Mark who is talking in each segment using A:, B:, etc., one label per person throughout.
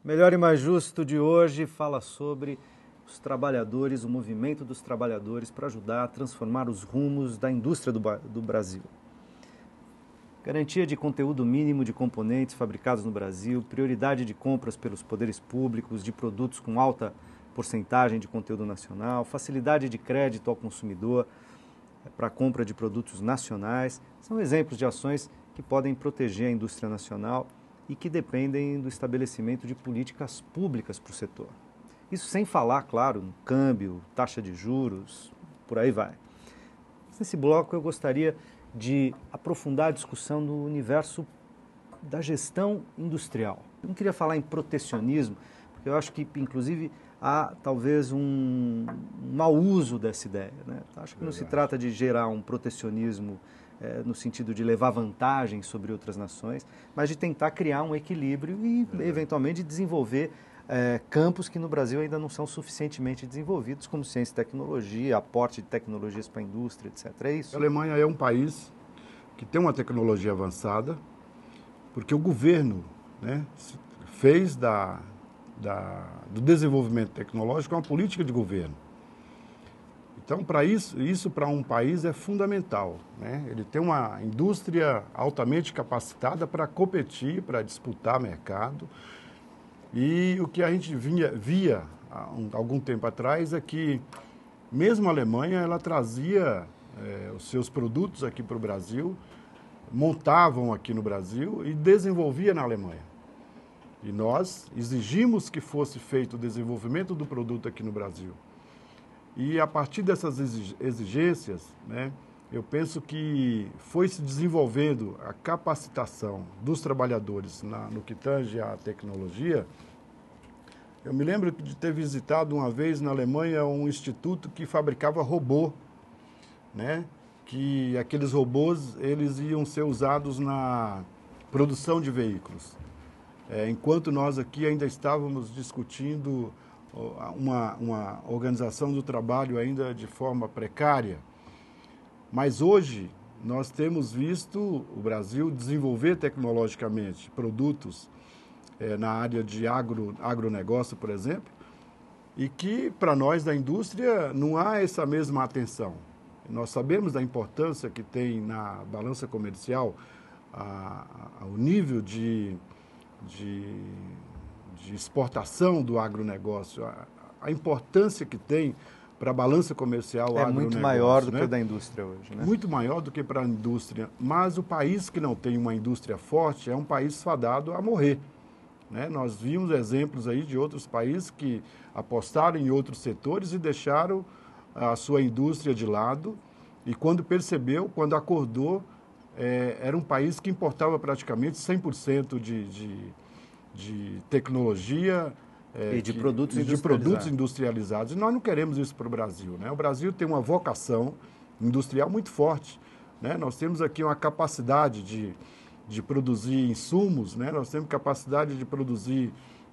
A: Melhor e Mais Justo de hoje fala sobre os trabalhadores, o movimento dos trabalhadores para ajudar a transformar os rumos da indústria do Brasil. Garantia de conteúdo mínimo de componentes fabricados no Brasil, prioridade de compras pelos poderes públicos de produtos com alta porcentagem de conteúdo nacional, facilidade de crédito ao consumidor para a compra de produtos nacionais, são exemplos de ações que podem proteger a indústria nacional e que dependem do estabelecimento de políticas públicas para o setor. Isso sem falar, claro, no câmbio, taxa de juros, por aí vai. Nesse bloco eu gostaria de aprofundar a discussão no universo da gestão industrial. Eu não queria falar em protecionismo, porque eu acho que, inclusive, há talvez um mau uso dessa ideia, né? Acho que não se trata de gerar um protecionismo no sentido de levar vantagem sobre outras nações, mas de tentar criar um equilíbrio e, eventualmente, desenvolver campos que no Brasil ainda não são suficientemente desenvolvidos, como ciência e tecnologia, aporte de tecnologias para a indústria, etc. É isso?
B: A Alemanha é um país que tem uma tecnologia avançada, porque o governo, né, fez do desenvolvimento tecnológico uma política de governo. Então, para isso para um país é fundamental, né? Ele tem uma indústria altamente capacitada para competir, para disputar mercado. E o que a gente via há algum tempo atrás é que, mesmo a Alemanha, ela trazia os seus produtos aqui para o Brasil, montavam aqui no Brasil e desenvolvia na Alemanha. E nós exigimos que fosse feito o desenvolvimento do produto aqui no Brasil. E a partir dessas exigências, né, eu penso que foi se desenvolvendo a capacitação dos trabalhadores no que tange à tecnologia. Eu me lembro de ter visitado uma vez na Alemanha um instituto que fabricava robô, né, que aqueles robôs eles iam ser usados na produção de veículos. Enquanto nós aqui ainda estávamos discutindo uma organização do trabalho ainda de forma precária. Mas hoje nós temos visto o Brasil desenvolver tecnologicamente produtos na área de agronegócio, por exemplo, e que para nós da indústria não há essa mesma atenção. Nós sabemos da importância que tem na balança comercial o nível de exportação do agronegócio, a importância que tem para a balança comercial o agronegócio.
A: É muito maior do que da indústria hoje, né?
B: Muito maior do que para a indústria. Mas o país que não tem uma indústria forte é um país fadado a morrer, né? Nós vimos exemplos aí de outros países que apostaram em outros setores e deixaram a sua indústria de lado. E quando percebeu, quando acordou, era um país que importava praticamente 100% de tecnologia
A: e de produtos
B: industrializados. E nós não queremos isso para o Brasil, né? O Brasil tem uma vocação industrial muito forte, né? Nós temos aqui uma capacidade de produzir insumos, né? Nós temos capacidade de produzir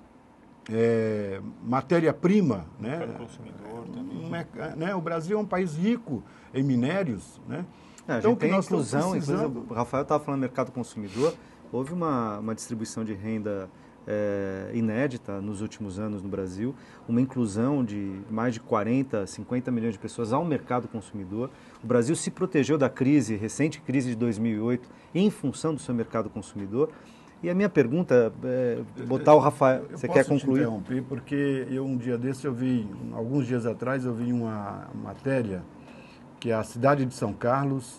B: matéria-prima, né?
C: Para o consumidor também.
B: Né? O Brasil é um país rico em minérios, né?
A: Então, a gente tem inclusão, o Rafael estava falando do mercado consumidor, houve uma distribuição de renda inédita nos últimos anos no Brasil, uma inclusão de mais de 40, 50 milhões de pessoas ao mercado consumidor. O Brasil se protegeu da recente crise de 2008 em função do seu mercado consumidor. E a minha pergunta botar o Rafael... Você quer concluir?
B: Eu posso te interromper, porque um dia desse alguns dias atrás eu vi uma matéria que a cidade de São Carlos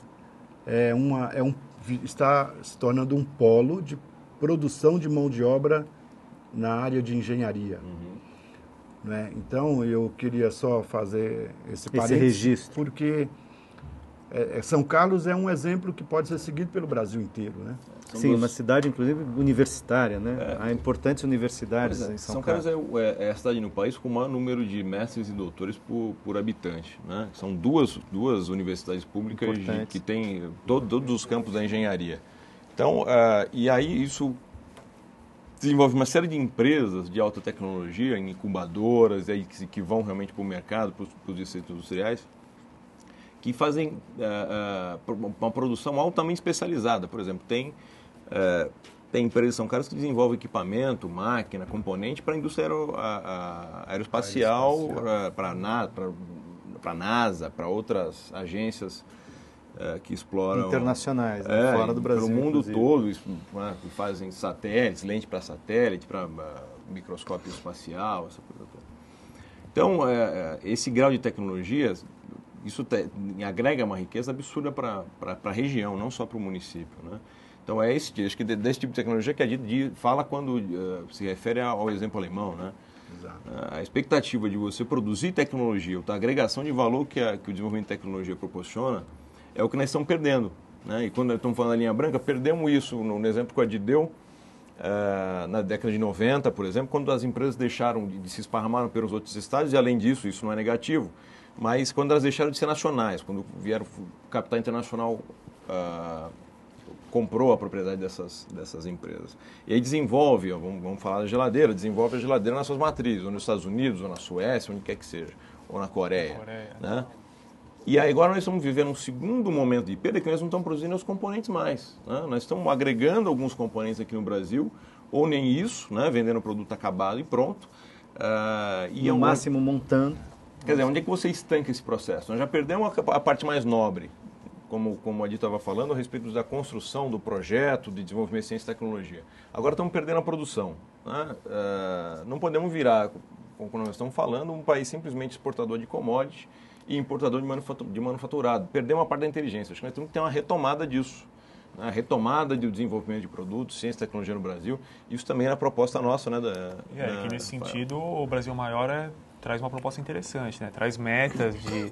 B: está se tornando um polo de produção de mão de obra na área de engenharia. Né? Então, eu queria só fazer esse
A: registro,
B: porque São Carlos é um exemplo que pode ser seguido pelo Brasil inteiro, né?
A: Sim, uma cidade, inclusive, universitária, né? Há importantes universidades em São Carlos.
C: São Carlos é a cidade no país com o maior número de mestres e doutores por habitante, né? São duas universidades públicas que têm todos os campos da engenharia. Então, e aí isso desenvolve uma série de empresas de alta tecnologia, incubadoras, aí, que vão realmente para o mercado, para os distritos industriais, que fazem uma produção altamente especializada. Por exemplo, tem Tem empresas, são caras que desenvolvem equipamento, máquina, componente para a indústria aeroespacial, para a NASA, para outras agências que exploram...
A: Internacionais, fora do Brasil.
C: Pelo mundo todo, que fazem satélites, lente para satélite, para microscópio espacial, essa coisa toda. Então, esse grau de tecnologia, isso agrega uma riqueza absurda para a região, não só para o município, né? Então, acho que desse tipo de tecnologia que a DIT fala quando se refere ao exemplo alemão, né?
B: Exato.
C: A expectativa de você produzir tecnologia, a agregação de valor que o desenvolvimento de tecnologia proporciona, é o que nós estamos perdendo, né? E quando nós estamos falando da linha branca, perdemos isso no exemplo que a DIT deu, na década de 90, por exemplo, quando as empresas deixaram de se esparramar pelos outros estados, e além disso, isso não é negativo, mas quando elas deixaram de ser nacionais, quando vieram o capital internacional comprou a propriedade dessas empresas. E aí desenvolve, vamos falar da geladeira, desenvolve a geladeira nas suas matrizes, ou nos Estados Unidos, ou na Suécia, onde quer que seja, ou na Coreia. Né? E aí agora nós estamos vivendo um segundo momento de perda que nós não estamos produzindo os componentes mais. Né? Nós estamos agregando alguns componentes aqui no Brasil, ou nem isso, né? Vendendo o produto acabado e pronto.
A: E ao máximo montando.
C: Quer dizer, onde é que você estanca esse processo? Nós já perdemos a parte mais nobre, como a Adito estava falando, a respeito da construção do projeto de desenvolvimento de ciência e tecnologia. Agora estamos perdendo a produção. Né? Não podemos virar, como nós estamos falando, um país simplesmente exportador de commodities e importador de manufaturado. Perdemos uma parte da inteligência. Acho que nós temos que ter uma retomada disso. Né? A retomada do desenvolvimento de produtos, ciência e tecnologia no Brasil. Isso também é a proposta nossa. Né,
D: que nesse sentido, o Brasil Maior traz uma proposta interessante, né? Traz metas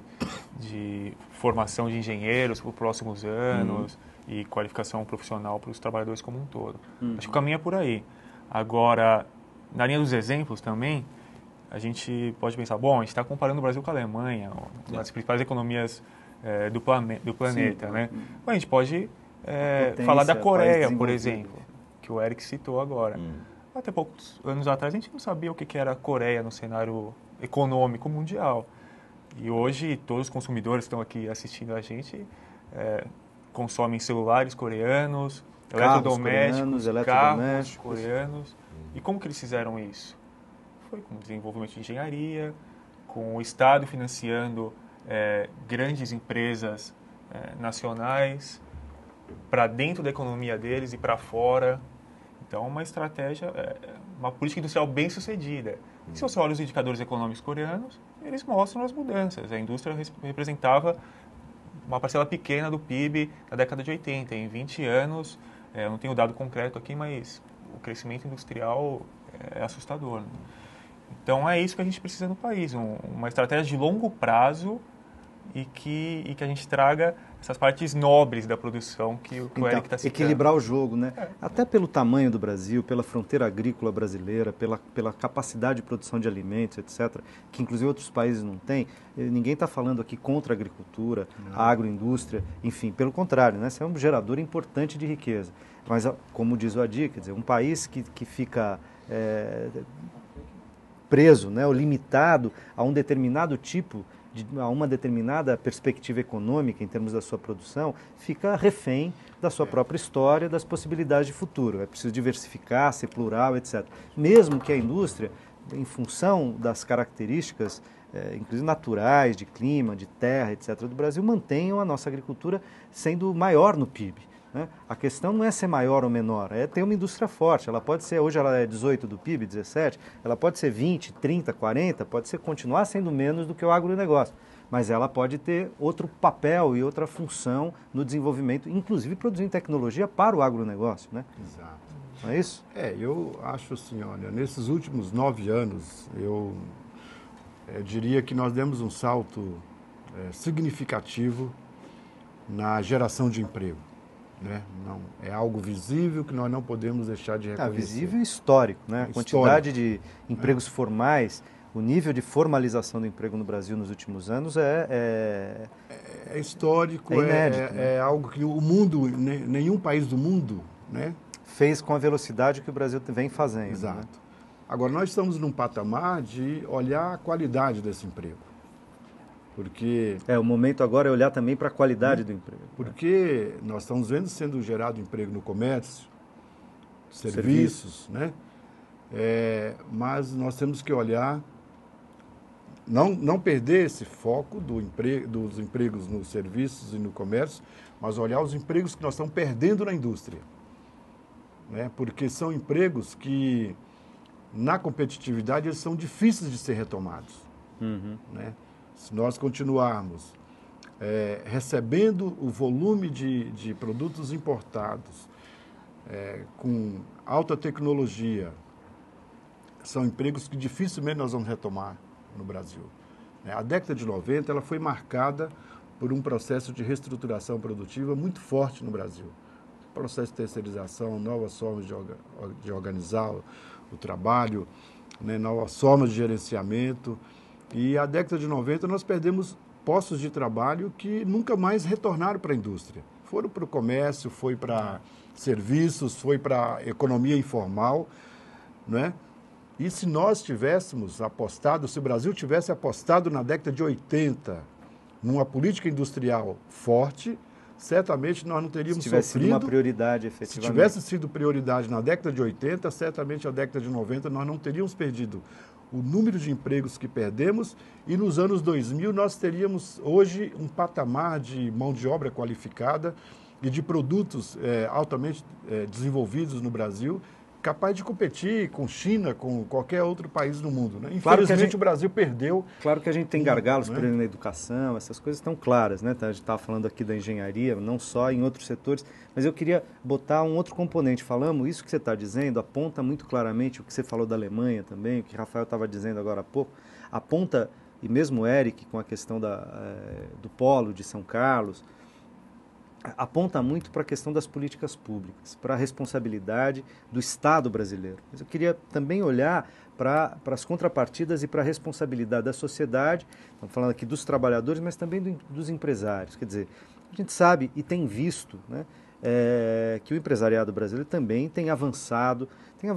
D: de formação de engenheiros para os próximos anos e qualificação profissional para os trabalhadores como um todo. Acho que o caminho é por aí. Agora, na linha dos exemplos também, a gente pode pensar, bom, a gente está comparando o Brasil com a Alemanha, uma das principais economias do planeta, né? Mas a gente pode falar da Coreia, por exemplo, que o Eric citou agora. Até poucos anos atrás a gente não sabia o que era a Coreia no cenário econômico mundial. E hoje todos os consumidores que estão aqui assistindo a gente consomem celulares coreanos, eletrodomésticos, carros coreanos. E como que eles fizeram isso? Foi com desenvolvimento de engenharia, com o Estado financiando grandes empresas nacionais para dentro da economia deles e para fora. Então, uma estratégia, uma política industrial bem sucedida. Se você olha os indicadores econômicos coreanos, eles mostram as mudanças. A indústria representava uma parcela pequena do PIB na década de 80. Em 20 anos, eu não tenho dado concreto aqui, mas o crescimento industrial é assustador. Né? Então, é isso que a gente precisa no país, uma estratégia de longo prazo e que a gente traga essas partes nobres da produção que o Eric está citando.
A: Equilibrar o jogo, né? Até pelo tamanho do Brasil, pela fronteira agrícola brasileira, pela capacidade de produção de alimentos, etc., que inclusive outros países não têm. Ninguém está falando aqui contra a agricultura, a agroindústria, enfim, pelo contrário, né? Isso é um gerador importante de riqueza. Mas, como diz o Adi, quer dizer, um país que fica preso, né, ou limitado a um determinado tipo a uma determinada perspectiva econômica em termos da sua produção, fica refém da sua própria história, das possibilidades de futuro. É preciso diversificar, ser plural, etc. Mesmo que a indústria, em função das características, inclusive naturais, de clima, de terra, etc., do Brasil, mantenham a nossa agricultura sendo maior no PIB. Né? A questão não é ser maior ou menor, é ter uma indústria forte. Ela pode ser, hoje ela é 18 do PIB, 17, ela pode ser 20, 30, 40, pode ser continuar sendo menos do que o agronegócio. Mas ela pode ter outro papel e outra função no desenvolvimento, inclusive produzindo tecnologia para o agronegócio. Né?
B: Exato.
A: Não é isso?
B: Eu acho assim, olha, nesses últimos 9 anos, eu diria que nós demos um salto significativo na geração de emprego. Né? Não, é algo visível que nós não podemos deixar de reconhecer.
A: Visível e histórico, né? A quantidade de empregos formais, o nível de formalização do emprego no Brasil nos últimos anos é
B: histórico,
A: é inédito.
B: É algo que o mundo, nenhum país do mundo, né,
A: fez com a velocidade que o Brasil vem fazendo.
B: Exato.
A: Né?
B: Agora, nós estamos num patamar de olhar a qualidade desse emprego. Porque
A: o momento agora é olhar também para a qualidade do emprego.
B: Porque nós estamos vendo sendo gerado emprego no comércio, serviços, né? Mas nós temos que olhar, não perder esse foco dos empregos nos serviços e no comércio, mas olhar os empregos que nós estamos perdendo na indústria, né? Porque são empregos que, na competitividade, eles são difíceis de ser retomados. Né? Se nós continuarmos recebendo o volume de produtos importados com alta tecnologia, são empregos que dificilmente nós vamos retomar no Brasil. A década de 90 ela foi marcada por um processo de reestruturação produtiva muito forte no Brasil. Processo de terceirização, novas formas de organizar o trabalho, né, novas formas de gerenciamento. E a década de 90 nós perdemos postos de trabalho que nunca mais retornaram para a indústria. Foram para o comércio, foi para serviços, foi para a economia informal, né? E se nós tivéssemos apostado, se o Brasil tivesse apostado na década de 80 numa política industrial forte, certamente nós não teríamos sofrido. Se tivesse sido uma
A: prioridade, efetivamente.
B: Se tivesse sido prioridade na década de 80, certamente na década de 90 nós não teríamos perdido o número de empregos que perdemos, e nos anos 2000 nós teríamos hoje um patamar de mão de obra qualificada e de produtos altamente desenvolvidos no Brasil, capaz de competir com China, com qualquer outro país no mundo. Né? Infelizmente, o Brasil perdeu.
A: Claro que a gente tem gargalos, por exemplo, na educação, essas coisas estão claras, né? A gente estava falando aqui da engenharia, não só em outros setores, mas eu queria botar um outro componente. Falamos, isso que você está dizendo aponta muito claramente o que você falou da Alemanha também, o que o Rafael estava dizendo agora há pouco, aponta, e mesmo o Eric, com a questão do polo de São Carlos, aponta muito para a questão das políticas públicas, para a responsabilidade do Estado brasileiro. Mas eu queria também olhar para as contrapartidas e para a responsabilidade da sociedade, estamos falando aqui dos trabalhadores, mas também dos empresários. Quer dizer, a gente sabe e tem visto, né, que o empresariado brasileiro também tem avançado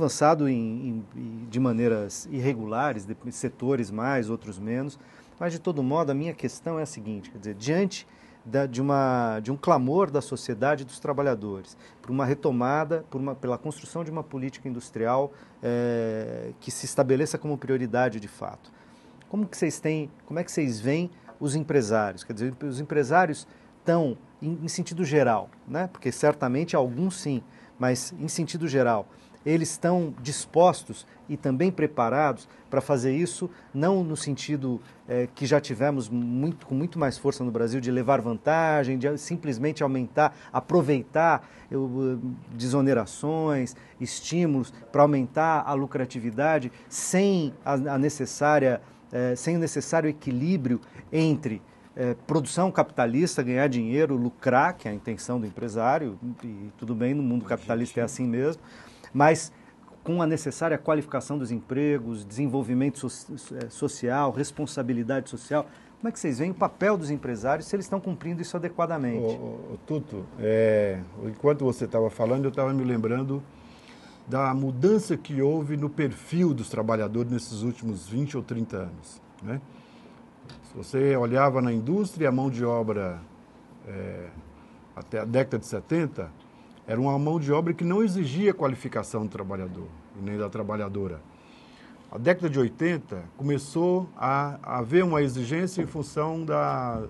A: de maneiras irregulares, de setores mais, outros menos, mas de todo modo a minha questão é a seguinte, quer dizer, diante de um clamor da sociedade e dos trabalhadores, por uma retomada, pela construção de uma política industrial que se estabeleça como prioridade de fato. Como é que vocês veem os empresários? Quer dizer, os empresários estão, em sentido geral, né? Porque certamente alguns sim, mas em sentido geral, eles estão dispostos e também preparados para fazer isso, não no sentido que já tivemos com muito mais força no Brasil, de levar vantagem, de simplesmente aumentar, aproveitar desonerações, estímulos para aumentar a lucratividade sem sem o necessário equilíbrio entre produção capitalista, ganhar dinheiro, lucrar, que é a intenção do empresário, e tudo bem, no mundo capitalista é assim mesmo, mas com a necessária qualificação dos empregos, desenvolvimento social, responsabilidade social. Como é que vocês veem o papel dos empresários, se eles estão cumprindo isso adequadamente?
B: Tuto, enquanto você estava falando, eu estava me lembrando da mudança que houve no perfil dos trabalhadores nesses últimos 20 ou 30 anos. Né? Se você olhava na indústria, a mão de obra até a década de 70, era uma mão de obra que não exigia qualificação do trabalhador e nem da trabalhadora. A década de 80 começou a haver uma exigência em função da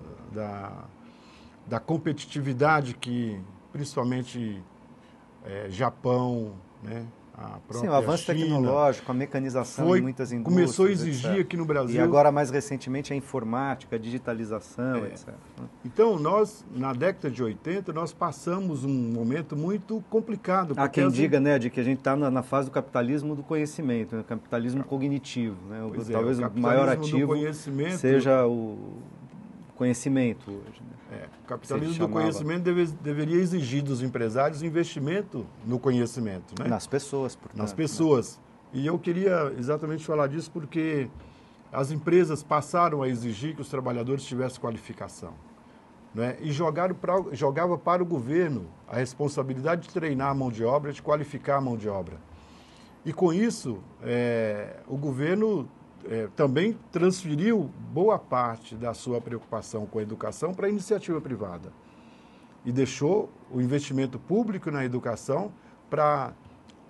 B: competitividade que, principalmente, Japão, né, a própria
A: Sim, o avanço
B: China,
A: tecnológico, a mecanização em muitas indústrias.
B: Começou a exigir etc. Aqui no Brasil.
A: E agora, mais recentemente, a informática, a digitalização, etc.
B: Então, nós, na década de 80, nós passamos um momento muito complicado.
A: Há quem diga, né, de que a gente está na fase do capitalismo do conhecimento, né, capitalismo cognitivo. Né? Talvez o maior ativo seja o conhecimento hoje. Né?
B: O capitalismo do conhecimento deveria exigir dos empresários investimento no conhecimento. Né?
A: Nas pessoas, portanto.
B: Nas pessoas. Né? E eu queria exatamente falar disso porque as empresas passaram a exigir que os trabalhadores tivessem qualificação. Né? E jogava para o governo a responsabilidade de treinar a mão de obra, de qualificar a mão de obra. E com isso, o governo também transferiu boa parte da sua preocupação com a educação para a iniciativa privada e deixou o investimento público na educação para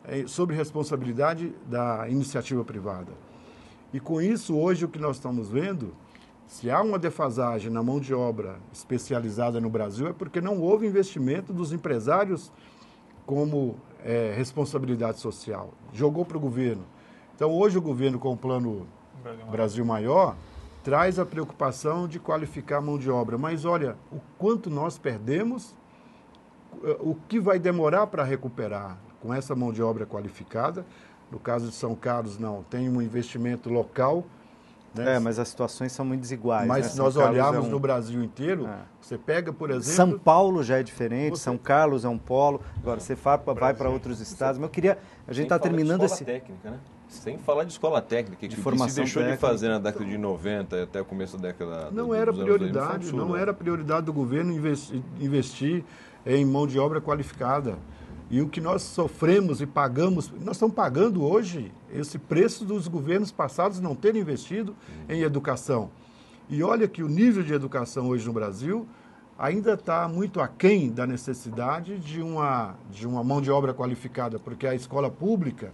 B: sobre responsabilidade da iniciativa privada. E com isso, hoje, o que nós estamos vendo, se há uma defasagem na mão de obra especializada no Brasil, é porque não houve investimento dos empresários como responsabilidade social. Jogou para o governo. Então, hoje, o governo, com o Plano Brasil Maior, traz a preocupação de qualificar a mão de obra. Mas, olha, o quanto nós perdemos, o que vai demorar para recuperar com essa mão de obra qualificada. No caso de São Carlos, não, tem um investimento local. Né?
A: Mas as situações são muito desiguais.
B: Mas
A: né?
B: se nós olharmos no Brasil inteiro, você pega, por exemplo...
A: São Paulo já é diferente, São Carlos é um polo, agora você vai para outros estados. Mas eu queria... A gente está terminando esse...
C: técnica, né? Sem falar de escola técnica, que se deixou de fazer na década de 90 até o começo da década
B: não era prioridade, não era prioridade do governo investir em mão de obra qualificada. E o que nós sofremos e pagamos, nós estamos pagando hoje esse preço dos governos passados não terem investido em educação. E olha que o nível de educação hoje no Brasil ainda está muito aquém da necessidade de uma mão de obra qualificada, porque a escola pública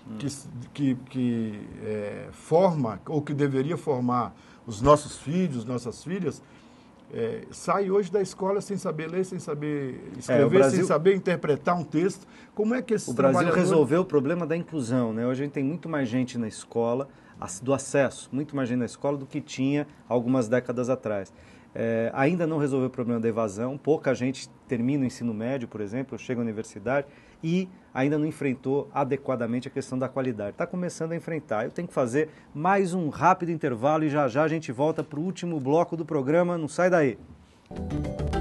B: que forma, ou que deveria formar os nossos filhos, nossas filhas, sai hoje da escola sem saber ler, sem saber escrever, sem saber interpretar um texto. Como é que esse
A: Brasil resolveu o problema da inclusão, né? Hoje a gente tem muito mais gente na escola, do acesso, muito mais gente na escola do que tinha algumas décadas atrás. Ainda não resolveu o problema da evasão, pouca gente termina o ensino médio, por exemplo, chega à universidade e ainda não enfrentou adequadamente a questão da qualidade. Está começando a enfrentar. Eu tenho que fazer mais um rápido intervalo e já a gente volta para o último bloco do programa. Não sai daí.